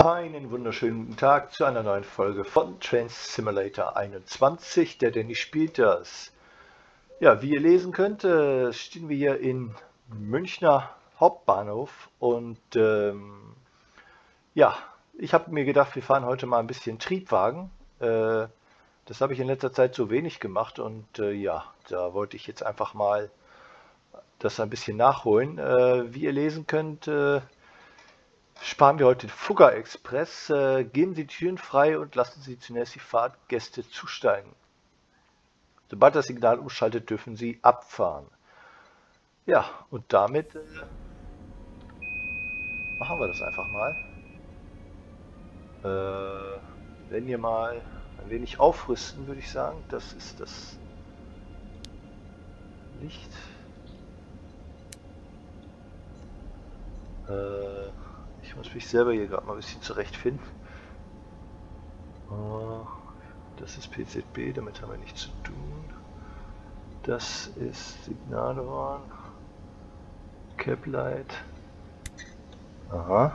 Einen wunderschönen guten Tag zu einer neuen Folge von Train Simulator 21. Der Danny spielt das. Ja, wie ihr lesen könnt, stehen wir hier in Münchner Hauptbahnhof und ja, ich habe mir gedacht, wir fahren heute mal ein bisschen Triebwagen. Das habe ich in letzter Zeit so wenig gemacht und ja, da wollte ich jetzt einfach mal das ein bisschen nachholen. Wie ihr lesen könnt, sparen wir heute den Fugger Express. Geben Sie die Türen frei und lassen Sie zunächst die Fahrgäste zusteigen. Sobald das Signal umschaltet, dürfen Sie abfahren. Ja, und damit machen wir das einfach mal. Wenn ihr mal ein wenig aufrüsten, würde ich sagen. Das ist das Licht. Ich muss mich selber hier gerade mal ein bisschen zurechtfinden. Das ist PZB, damit haben wir nichts zu tun. Das ist Signalhorn. Caplight. Aha.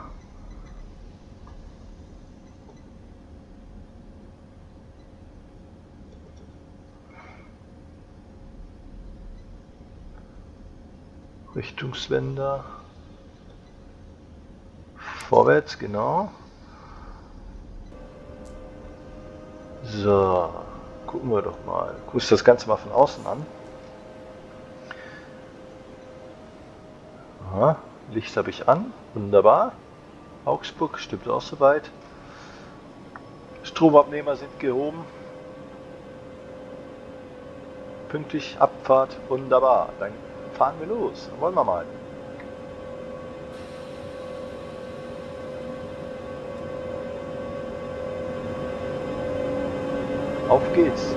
Richtungswender. Vorwärts, genau. So, gucken wir doch mal. Guck das Ganze mal von außen an. Aha, Licht habe ich an. Wunderbar. Augsburg stimmt auch soweit. Stromabnehmer sind gehoben. Pünktlich Abfahrt. Wunderbar. Dann fahren wir los. Dann wollen wir mal. Auf geht's.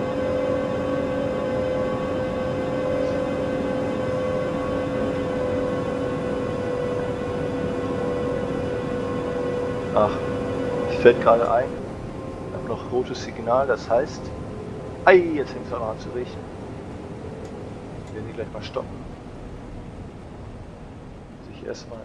Ach, es fällt gerade ein. Wir haben noch rotes Signal, das heißt... Ei, jetzt fängt es auch noch an zu regnen. Wir werden die gleich mal stoppen. Sich erstmal.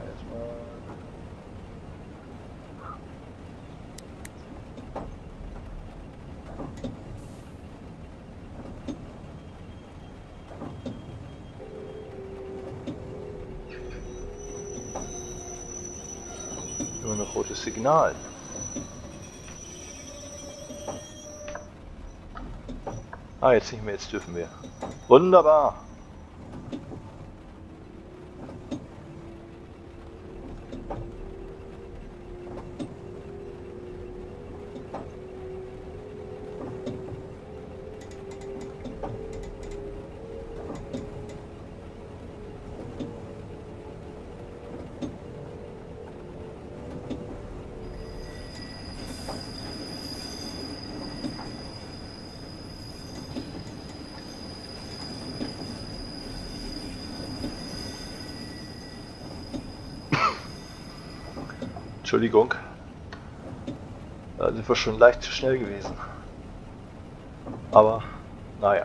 Nur noch rotes Signal. Ah, jetzt nicht mehr, jetzt dürfen wir. Wunderbar. Entschuldigung, da sind wir schon leicht zu schnell gewesen. Aber, naja.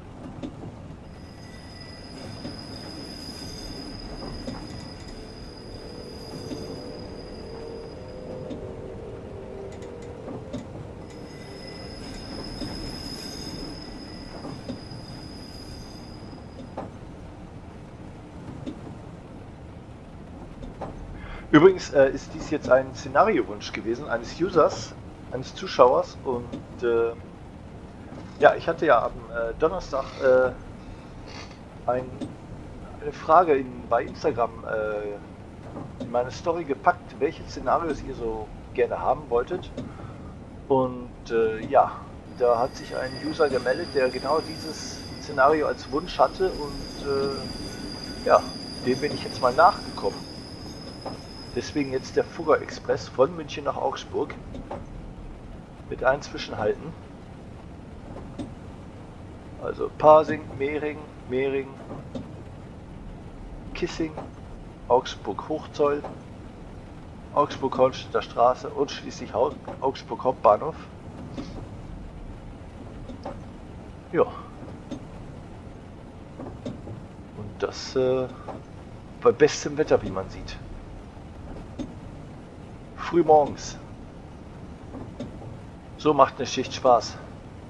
Übrigens ist dies jetzt ein Szenariowunsch gewesen eines Users, eines Zuschauers und ja, ich hatte ja am Donnerstag eine Frage bei Instagram in meine Story gepackt, welche Szenarios ihr so gerne haben wolltet und ja, da hat sich ein User gemeldet, der genau dieses Szenario als Wunsch hatte und ja, dem bin ich jetzt mal nachgekommen. Deswegen jetzt der Fugger Express von München nach Augsburg mit 1 Zwischenhalten. Also Pasing, Mehring, Kissing, Augsburg Hochzoll, Augsburg Hornstädter Straße und schließlich Augsburg Hauptbahnhof. Ja. Und das bei bestem Wetter, wie man sieht. früh morgens. So macht eine Schicht Spaß.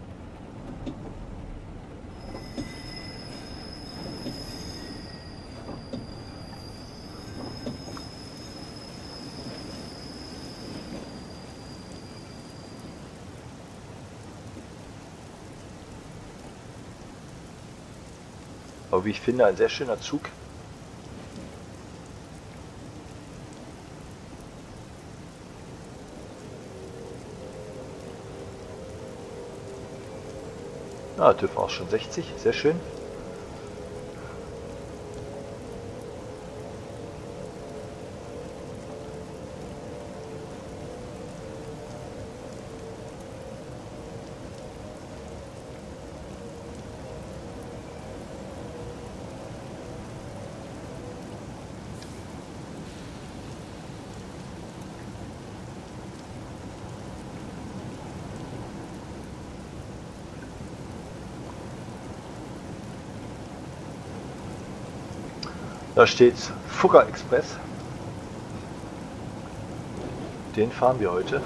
Aber wie ich finde, ein sehr schöner Zug. Ah, TÜV auch schon 60, sehr schön. Da steht Fugger Express. Den fahren wir heute.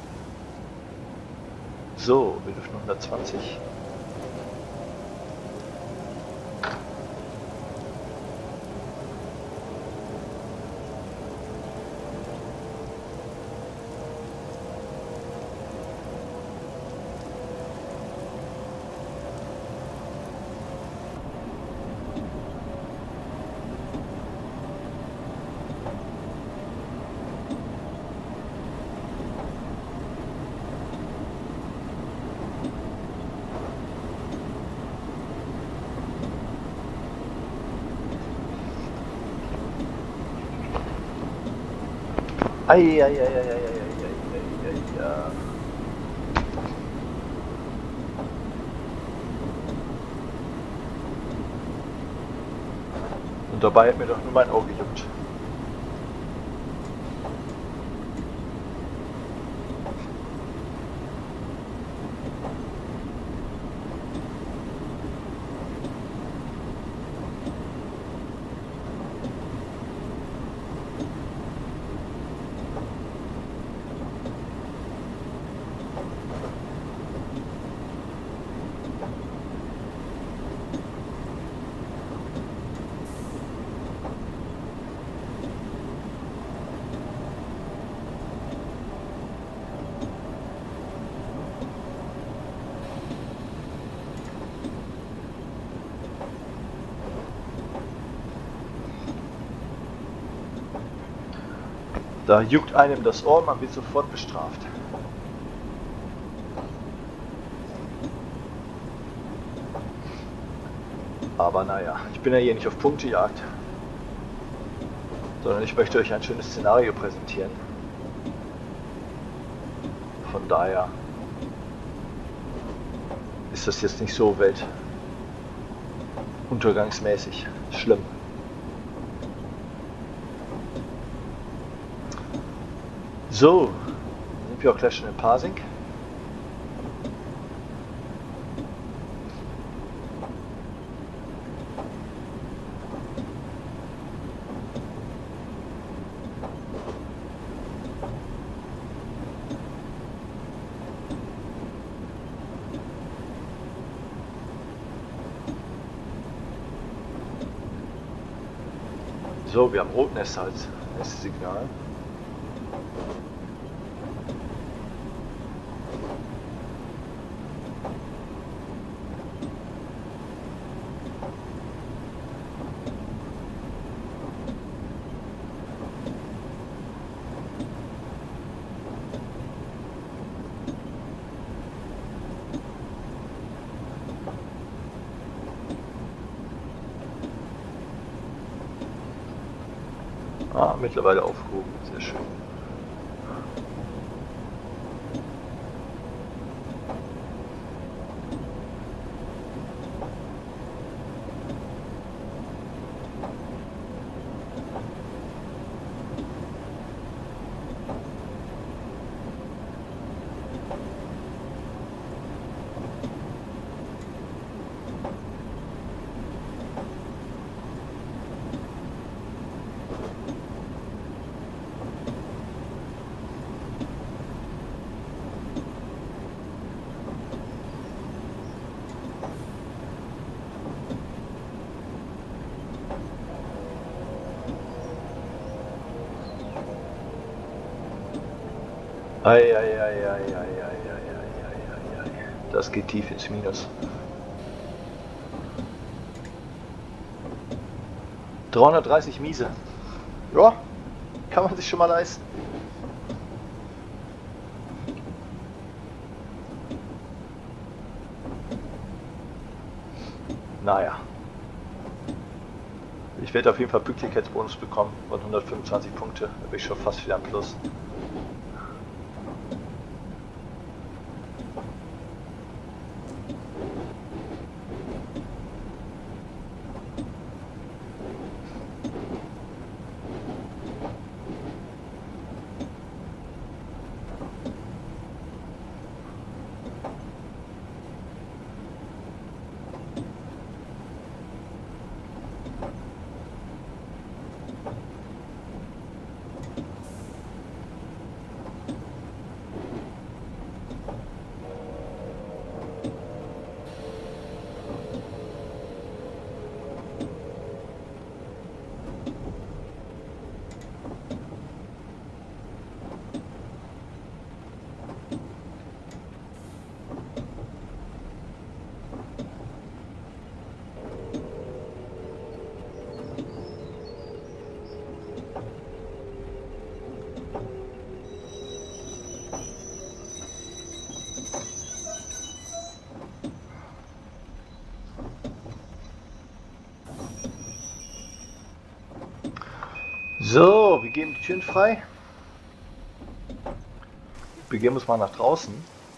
So, wir dürfen 120. Ja. Und dabei hat mir doch nur mein Auge gejuckt. Da juckt einem das Ohr, man wird sofort bestraft. Aber naja, ich bin ja hier nicht auf Punktejagd, sondern ich möchte euch ein schönes Szenario präsentieren. Von daher ist das jetzt nicht so weltuntergangsmäßig schlimm. So, sind wir auch gleich schon in Pasing. So, wir haben Rotnest als erstes Signal. Ah, mittlerweile aufgehoben, sehr schön. Ei, ei, ei, ei, ei, ei, ei, ei, ei, ei. Das geht tief ins Minus. 330 Miese. Ja, kann man sich schon mal leisten. Naja. Ich werde auf jeden Fall Pünktlichkeitsbonus bekommen von 125 Punkte. Da bin ich schon fast wieder am Plus. So, wir geben die Türen frei. Begeben uns mal nach draußen.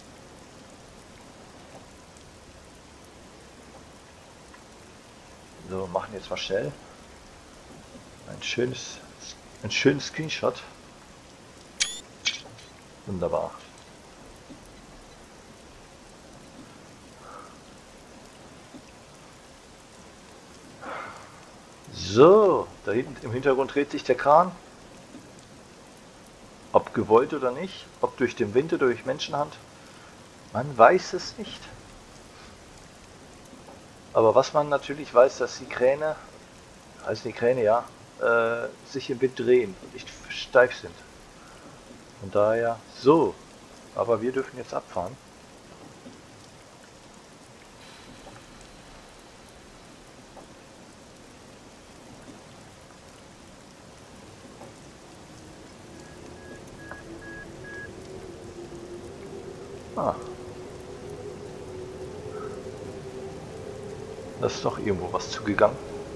So, machen jetzt mal schnell ein schönes Screenshot. Wunderbar. So, da hinten im Hintergrund dreht sich der Kran. Ob gewollt oder nicht, ob durch den Wind oder durch Menschenhand, man weiß es nicht. Aber was man natürlich weiß, dass die Kräne, heißt die Kräne ja, sich im Wind drehen und nicht steif sind. Von daher, so, aber wir dürfen jetzt abfahren. Ah. Da ist doch irgendwo was zugegangen.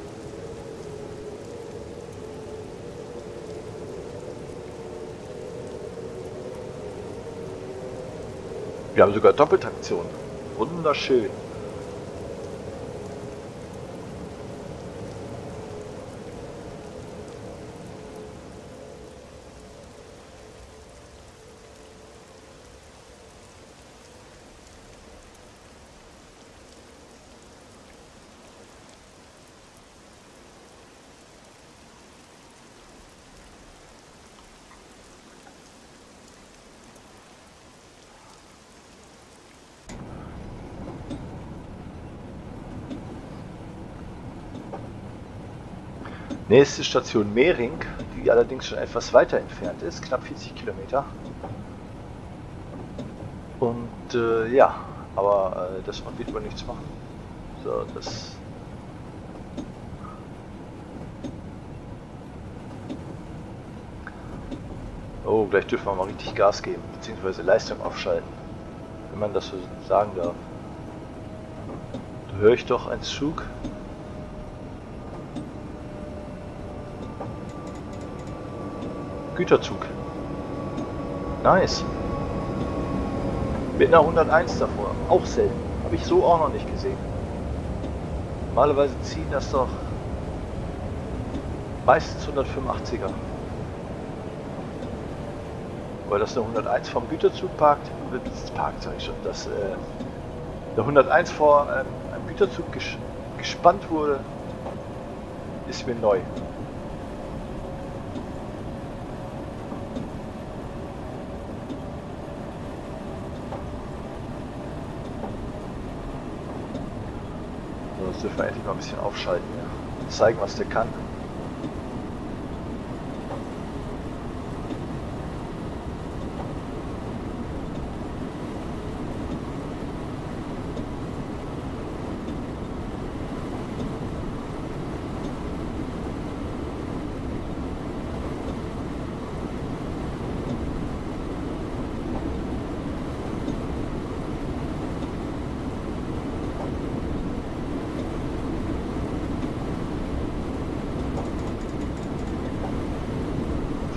Wir haben sogar Doppeltaktion. Wunderschön. Nächste Station Mehring, die allerdings schon etwas weiter entfernt ist, knapp 40 Kilometer. Und ja, aber das wird wohl nichts machen. So, das. Oh, gleich dürfen wir mal richtig Gas geben, beziehungsweise Leistung aufschalten, wenn man das so sagen darf. Da höre ich doch einen Zug. Güterzug. Nice. Mit einer 101 davor. Auch selten. Habe ich so auch noch nicht gesehen. Normalerweise ziehen das doch meistens 185er. Weil das eine 101 vom Güterzug parkt, sage ich schon, dass der 101 vor einem Güterzug gespannt wurde, ist mir neu. Jetzt dürfen wir endlich mal ein bisschen aufschalten, ja. Zeigen, was der kann.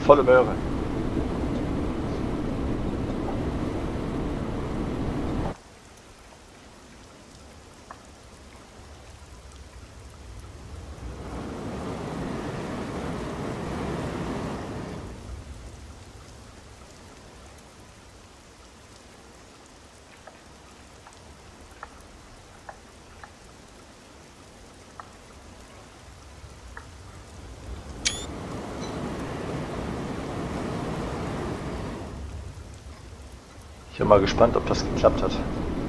volle Möhre. Ich bin mal gespannt, ob das geklappt hat.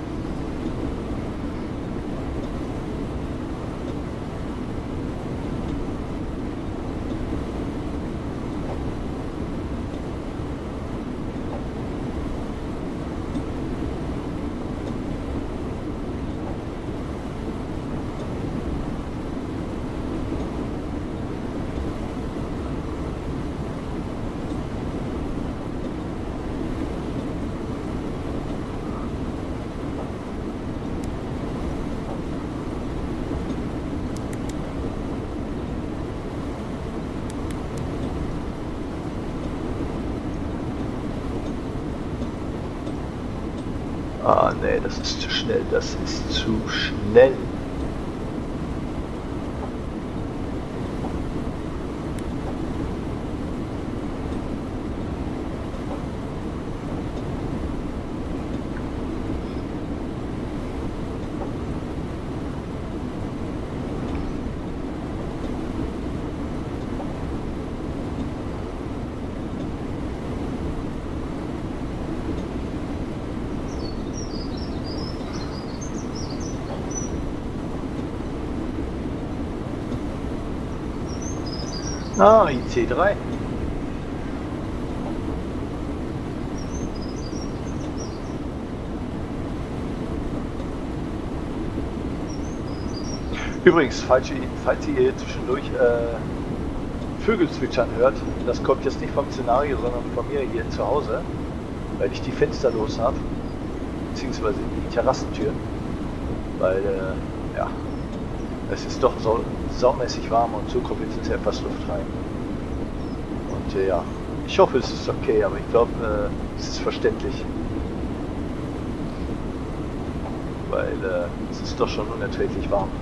Ah, nee, das ist zu schnell. Das ist zu schnell. Ah, IC3. Übrigens, falls ihr zwischendurch Vögel zwitschern hört, das kommt jetzt nicht vom Szenario, sondern von mir hier zu Hause, weil ich die Fenster los habe, beziehungsweise die Terrassentür, weil ja, es ist doch so saumäßig warm und so kommt jetzt etwas Luft rein. Und ja, ich hoffe, es ist okay, aber ich glaube, es ist verständlich, weil es ist doch schon unerträglich warm.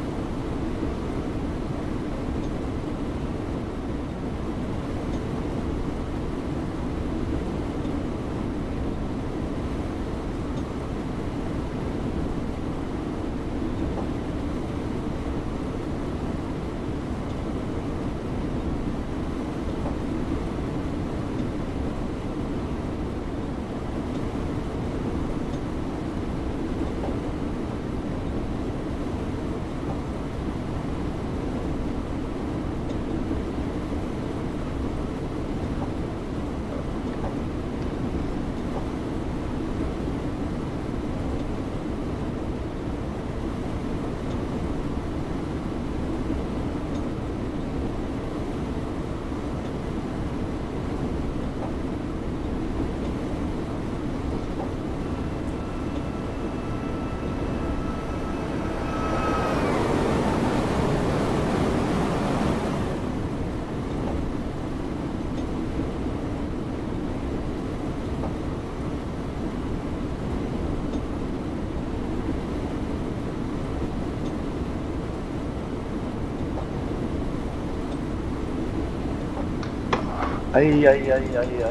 Ei.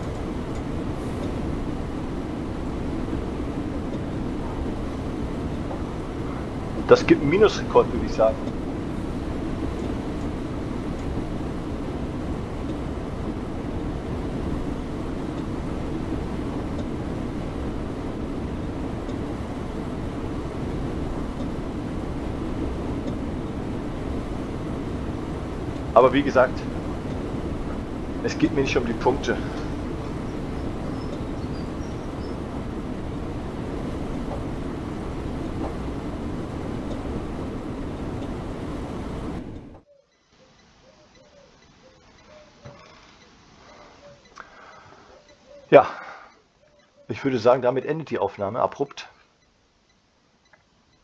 Das gibt einen Minusrekord, würde ich sagen. Aber wie gesagt, es geht mir nicht um die Punkte. Ja, ich würde sagen, damit endet die Aufnahme abrupt.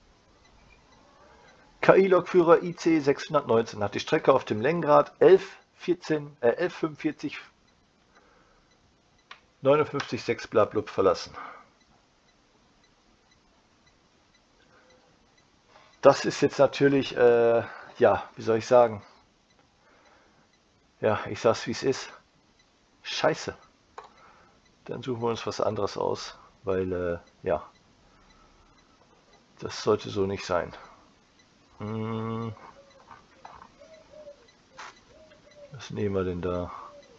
KI-Lokführer IC 619 hat die Strecke auf dem Längengrad 11 11:45 59,6 blablub verlassen. Das ist jetzt natürlich, ja, wie soll ich sagen? Ja, ich sag's wie es ist. Scheiße. Dann suchen wir uns was anderes aus, weil, ja, das sollte so nicht sein. Was nehmen wir denn da?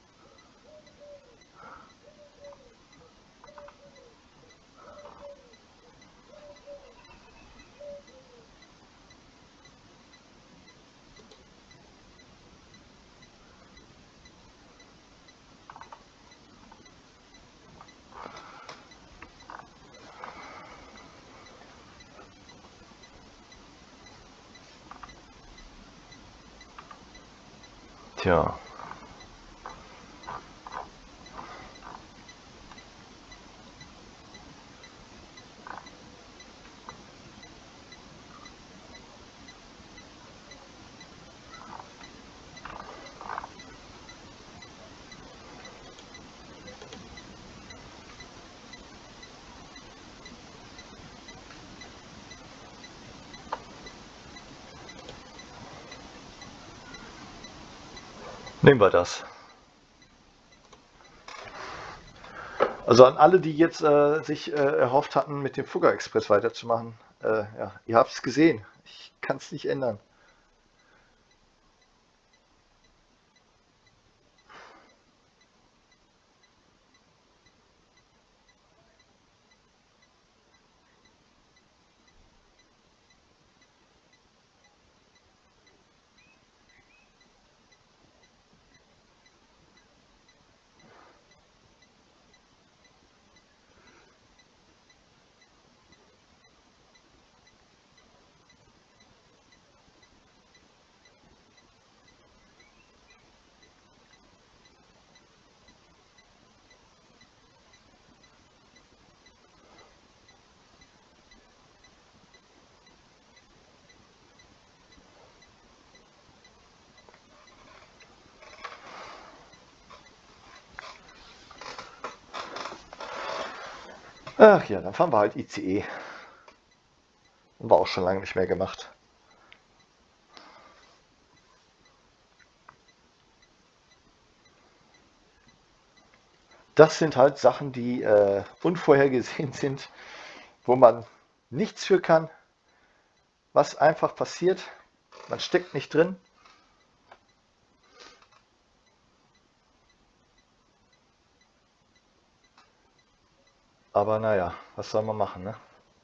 Tja. Nehmen wir das. Also an alle, die jetzt sich erhofft hatten, mit dem Fugger Express weiterzumachen, ja, ihr habt es gesehen. Ich kann es nicht ändern. Ach ja, dann fahren wir halt ICE. Haben wir auch schon lange nicht mehr gemacht. Das sind halt Sachen, die unvorhergesehen sind, wo man nichts für kann, was einfach passiert. Man steckt nicht drin. Aber naja, was soll man machen, ne?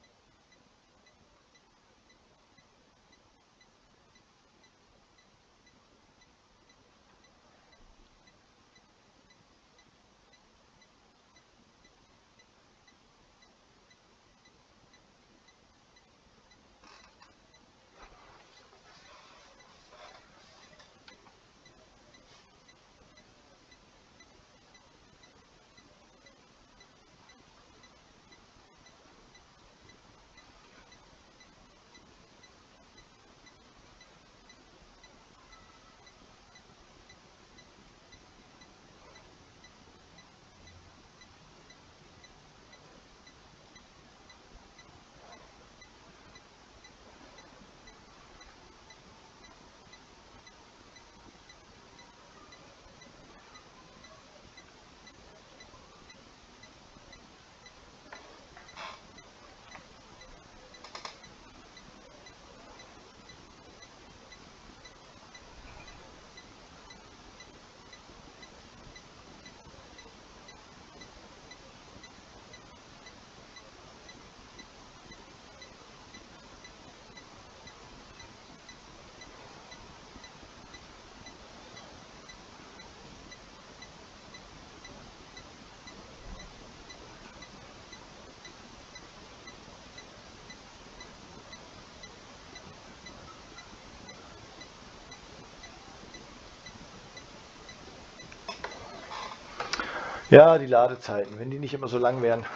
Ja, die Ladezeiten, wenn die nicht immer so lang wären.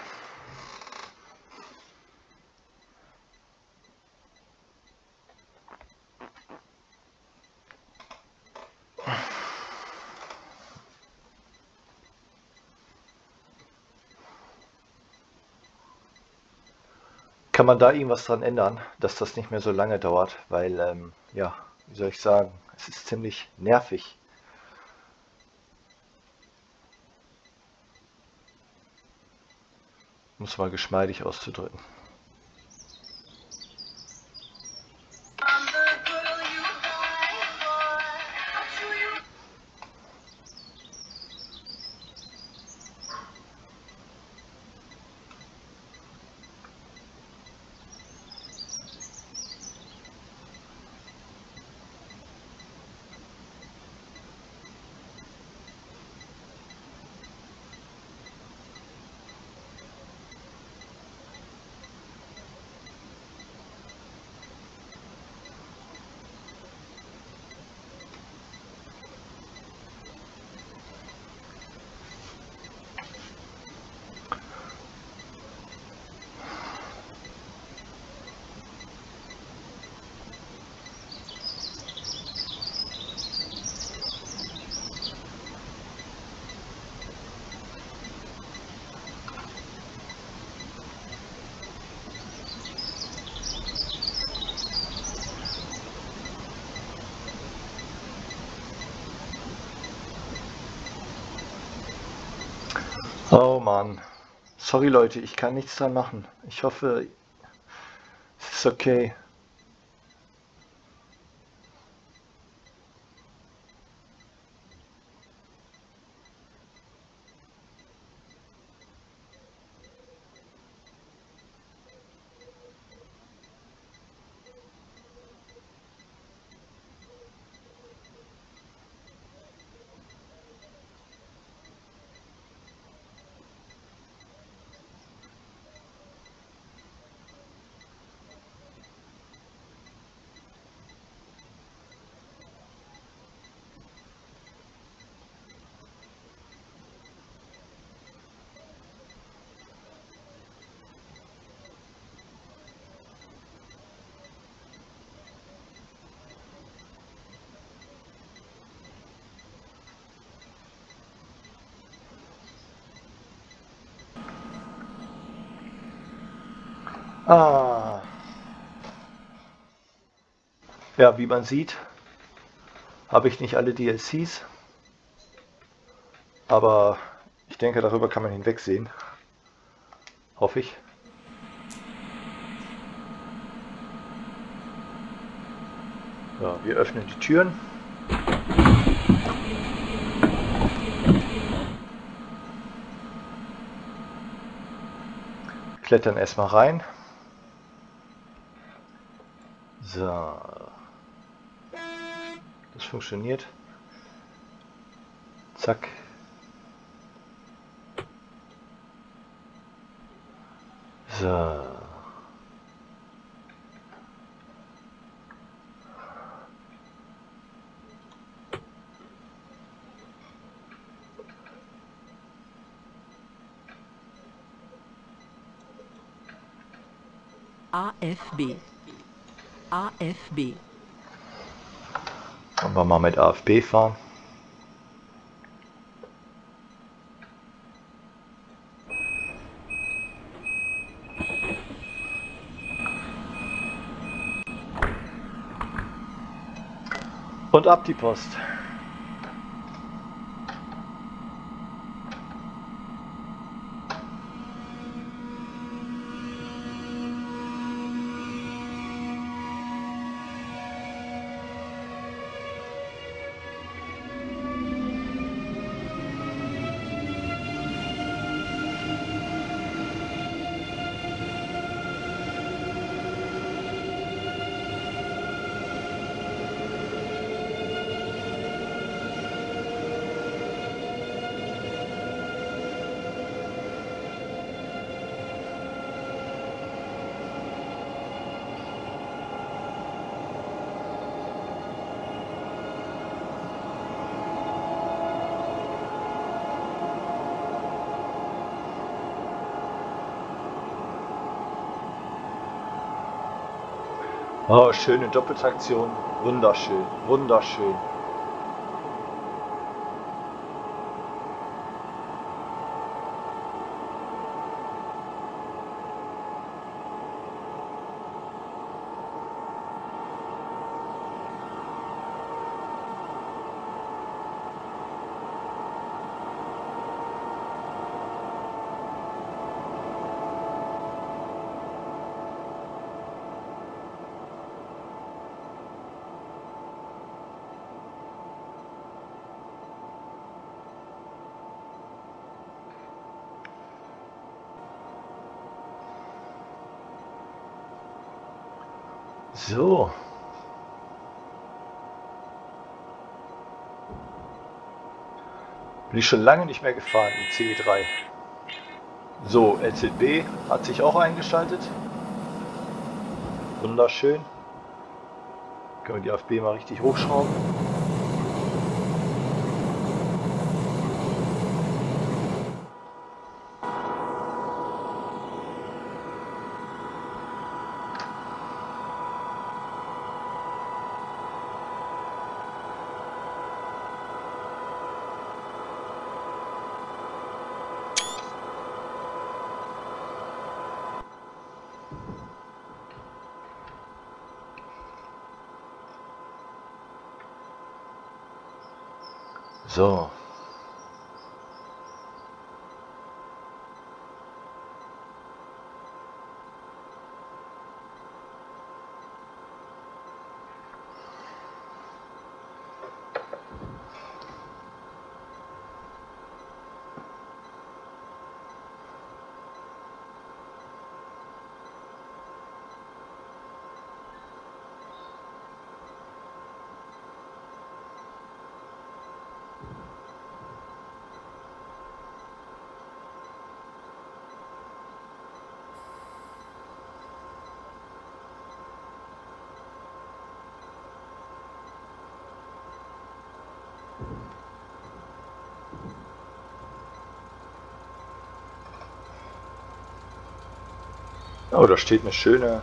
kann man da irgendwas dran ändern, dass das nicht mehr so lange dauert, weil, ja, wie soll ich sagen, es ist ziemlich nervig. Um es mal geschmeidig auszudrücken. Oh Mann. Sorry Leute, ich kann nichts dran machen. Ich hoffe, es ist okay. Ah. Ja, wie man sieht, habe ich nicht alle DLCs, aber ich denke, darüber kann man hinwegsehen. Hoffe ich. Ja, wir öffnen die Türen. Klettern erstmal rein. So. Das funktioniert. Zack. So. AFB. AFB. Wollen wir mal mit AFB fahren. Und ab die Post. Oh, schöne Doppeltraktion. Wunderschön, wunderschön. So. Bin ich schon lange nicht mehr gefahren im CE3. So, LZB hat sich auch eingeschaltet. Wunderschön. Können wir die AFB mal richtig hochschrauben. So. Oh, da steht eine schöne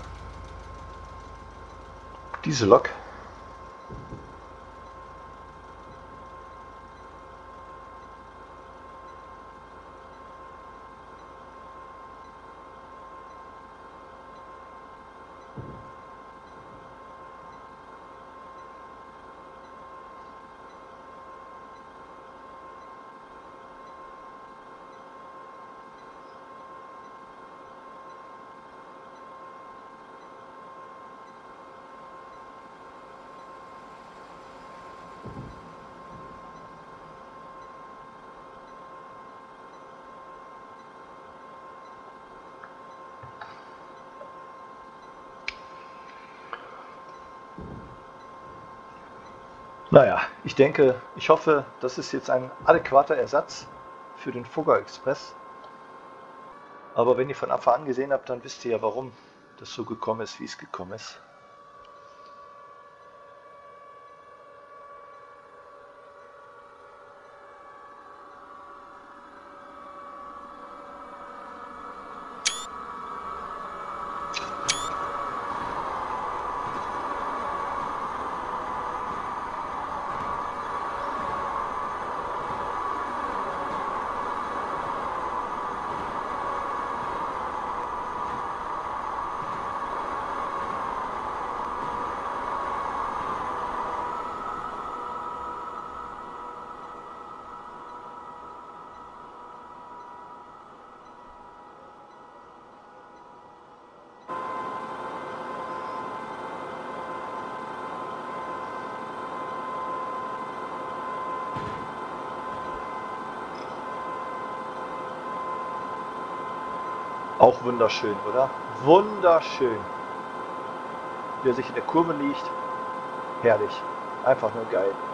Diesellok. Naja, ich denke, ich hoffe, das ist jetzt ein adäquater Ersatz für den Fugger Express. Aber wenn ihr von Anfang an gesehen habt, dann wisst ihr ja, warum das so gekommen ist, wie es gekommen ist. Auch wunderschön, oder? Wunderschön. Wie er sich in der Kurve liegt. Herrlich. Einfach nur geil.